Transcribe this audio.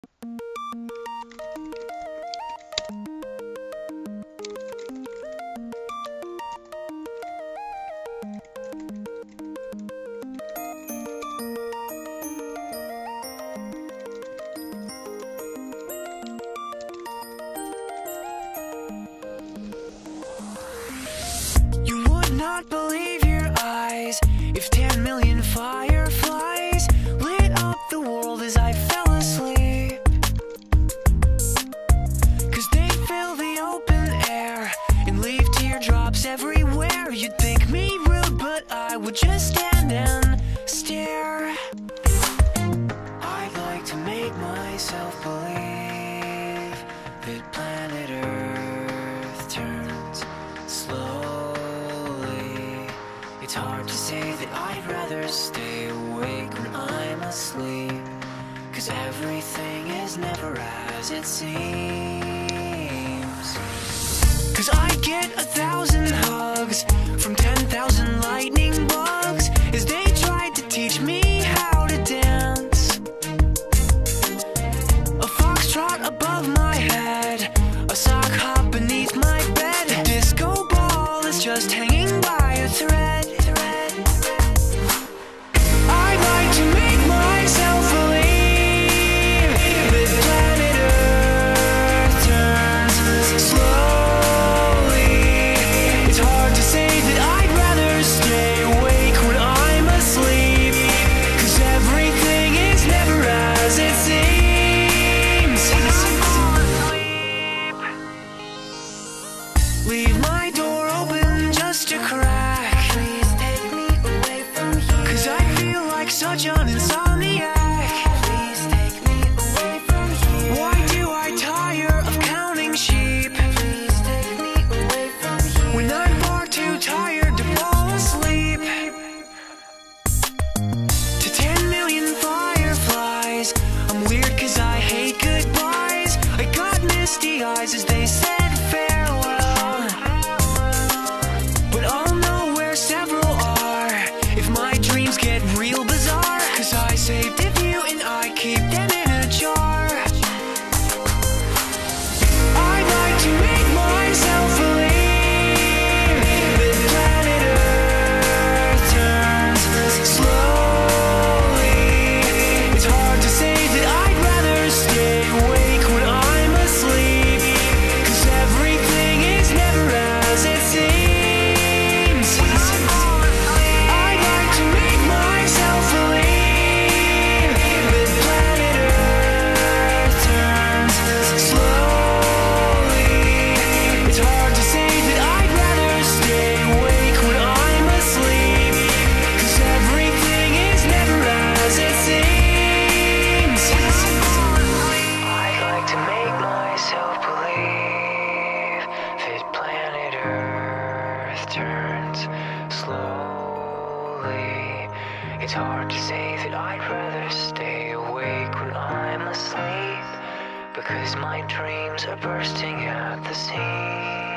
You would not believe your eyes if 10 million fireflies lit up the world as I fell asleep. 'Cause they fill the open air and leave teardrops everywhere. You'd think me rude, but I would just stand and stare. I'd like to make myself believe that planet Earth turns slowly. It's hard to say that I'd rather stay awake when I'm asleep, 'cause everything is never as it seems. 'Cause I get 1,000 hugs from 10,000 lightning bugs as they tried to teach me how to dance. A foxtrot above my head, a sock hop beneath my bed, a disco ball is just hanging by a thread. I'd like to make myself believe that planet Earth turns slowly. It's hard to say that I'd rather stay awake when I'm asleep, 'cause everything is never as it seems. Leave my door open just a crack. Please take me away from here, 'cause I feel like such an insomniac. Please take me away from here. Why do I tire of counting sheep? Please take me away from here, when I'm far too tired to fall asleep. To 10 million fireflies, I'm weird 'cause I hate goodbyes. I got misty eyes as they said farewell, but I'll know where several are if my dreams get real bizarre, 'cause I saved a few and I keep them in a jar. I'd like to make myself believe that planet Earth turns slowly. It's hard to say that I'd rather stay awake when I'm asleep, 'cause everything is never as it seems. I'd like to make myself believe that planet Earth turns slowly. It's hard to say that I'd rather stay awake when I'm asleep, 'cause everything is never as it seems. I'd like to make myself believe that planet Earth turns slowly. It's hard to say that I'd rather stay awake when I'm asleep, because my dreams are bursting at the seams.